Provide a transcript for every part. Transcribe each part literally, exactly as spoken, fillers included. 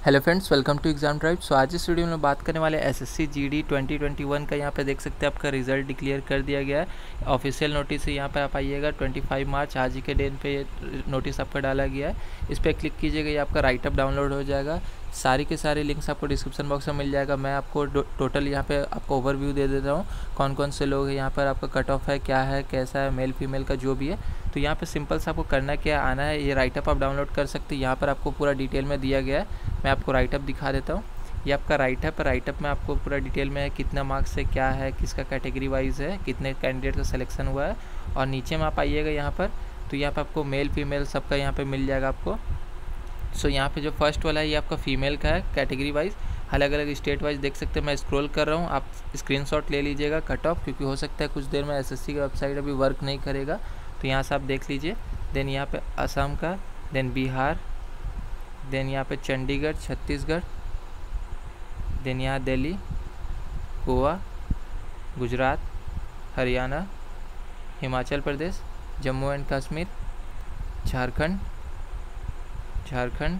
Hello friends, welcome to exam drive. So आज इस video में बात करने वाले SSC GD twenty twenty one का। यहाँ पे देख सकते हैं आपका रिजल्ट डिक्लेयर कर दिया गया है। ऑफिशियल नोटिस है, यहाँ पे आप आइएगा पच्चीस मार्च आज ही के दिन पे नोटिस आपका डाला गया है। इस पर क्लिक कीजिएगा, ये आपका राइट अप डाउनलोड हो जाएगा। सारी के सारे लिंक्स आपको डिस्क्रिप्शन बॉक्स में मिल जाएगा। मैं आपको टोटल यहाँ पे आपको ओवरव्यू दे देता हूँ, कौन कौन से लोग हैं यहाँ पर, आपका कट ऑफ है, क्या है, कैसा है, मेल फीमेल का जो भी है। तो यहाँ पे सिंपल से आपको करना क्या आना है, ये राइटअप आप डाउनलोड कर सकते हैं। यहाँ पर आपको पूरा डिटेल में दिया गया है। मैं आपको राइटअप दिखा देता हूँ। ये आपका राइटअप है। राइटअप में आपको पूरा डिटेल में है, कितना मार्क्स है, क्या है, किसका कैटेगरी वाइज है, कितने कैंडिडेट का सिलेक्शन हुआ है। और नीचे में आप आइएगा यहाँ पर, तो यहाँ पर आपको मेल फीमेल सबका यहाँ पर मिल जाएगा आपको। सो यहाँ पे जो फर्स्ट वाला है ये आपका फीमेल का है कैटेगरी वाइज, अलग अलग स्टेट वाइज देख सकते हैं। मैं स्क्रॉल कर रहा हूँ, आप स्क्रीनशॉट ले लीजिएगा कट ऑफ, क्योंकि हो सकता है कुछ देर में एसएससी का वेबसाइट अभी वर्क नहीं करेगा, तो यहाँ से आप देख लीजिए। देन यहाँ पे असम का, देन बिहार, देन यहाँ पे चंडीगढ़, छत्तीसगढ़, देन यहाँ Delhi, Goa, Gujarat, Haryana, Himachal Pradesh, Jammu and Kashmir, Jharkhand Jharkhand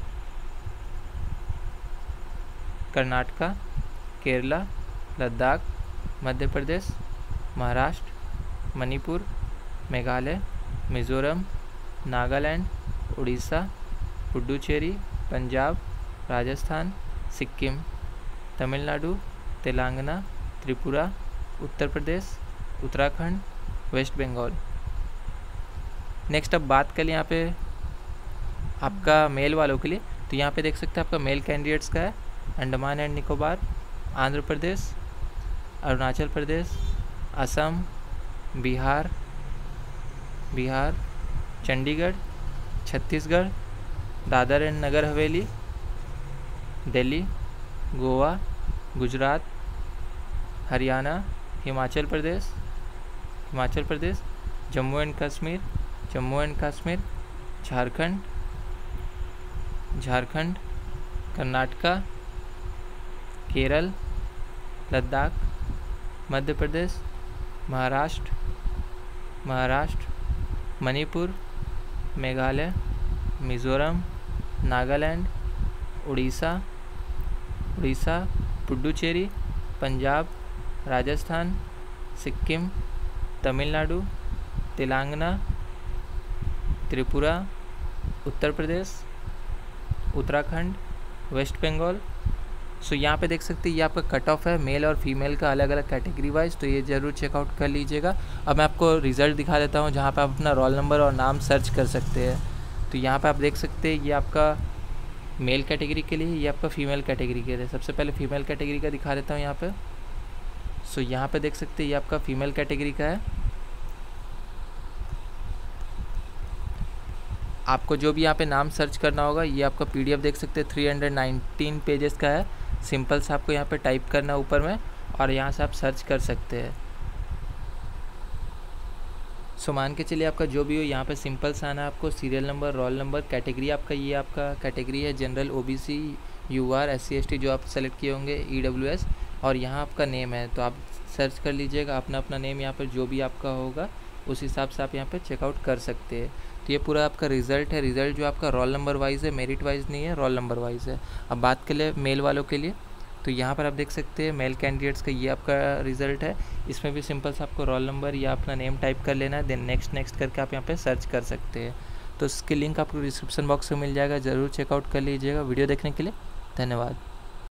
Karnataka, Kerala, Ladakh, Madhya Pradesh, Maharashtra, Manipur, Meghalaya, Mizoram, Nagaland, Orissa, Puducherry, Punjab, Rajasthan, Sikkim, Tamil Nadu, Telangana, Tripura, Uttar Pradesh, Uttarakhand, West Bengal. Next अब बात करें यहाँ पे आपका मेल वालों के लिए, तो यहाँ पे देख सकते हैं आपका मेल कैंडिडेट्स का है Andaman and Nicobar, Andhra Pradesh, Arunachal Pradesh, Assam, Bihar Bihar Chandigarh, Chhattisgarh, Dadra and Nagar Haveli, Delhi, Goa, Gujarat, Haryana, Himachal Pradesh Himachal Pradesh Jammu and Kashmir Jammu and Kashmir Jharkhand Jharkhand Karnataka, Kerala, Ladakh, Madhya Pradesh, Maharashtra Maharashtra Manipur, Meghalaya, Mizoram, Nagaland, Orissa Orissa Puducherry, Punjab, Rajasthan, Sikkim, Tamil Nadu, Telangana, Tripura, Uttar Pradesh, Uttarakhand, West Bengal. So यहाँ पे देख सकते हैं ये आपका कट ऑफ है मेल और फीमेल का अलग अलग कैटेगरी वाइज, तो ये ज़रूर चेकआउट कर लीजिएगा। अब मैं आपको रिज़ल्ट दिखा देता हूँ, जहाँ पे आप अपना रोल नंबर और नाम सर्च कर सकते हैं। तो यहाँ पे आप देख सकते हैं ये आपका मेल कैटेगरी के लिए, ये आपका फीमेल कैटेगरी के लिए। सबसे पहले फीमेल कैटेगरी का दिखा देता हूँ यहाँ पर। सो यहाँ पर देख सकते हैं ये आपका फीमेल कैटेगरी का है। आपको जो भी यहाँ पे नाम सर्च करना होगा, ये आपका पीडीएफ देख सकते हैं थ्री हंड्रेड नाइनटीन पेजेस का है। सिंपल से आपको यहाँ पे टाइप करना है ऊपर में, और यहाँ से आप सर्च कर सकते हैं। सो मान के चलिए आपका जो भी हो, यहाँ पे सिंपल से आना है आपको, serial number, roll number, category आपका, ये आपका कैटेगरी है general, OBC, UR, SC ST जो आप सेलेक्ट किए होंगे, ईडब्ल्यूएस, और यहाँ आपका नेम है, तो आप सर्च कर लीजिएगा अपना अपना नेम, यहाँ पर जो भी आपका होगा उस हिसाब से आप यहाँ पे चेकआउट कर सकते हैं। तो ये पूरा आपका रिज़ल्ट है। रिज़ल्ट जो आपका रोल नंबर वाइज है, मेरिट वाइज नहीं है, रोल नंबर वाइज है। अब बात कर ले मेल वालों के लिए, तो यहाँ पर आप देख सकते हैं मेल कैंडिडेट्स का ये आपका रिज़ल्ट है। इसमें भी सिंपल से आपको रोल नंबर या अपना नेम टाइप कर लेना है, देन नेक्स्ट नेक्स्ट करके आप यहाँ पे सर्च कर सकते हैं। तो इसके लिंक आपको डिस्क्रिप्शन बॉक्स में मिल जाएगा, ज़रूर चेकआउट कर लीजिएगा। वीडियो देखने के लिए धन्यवाद।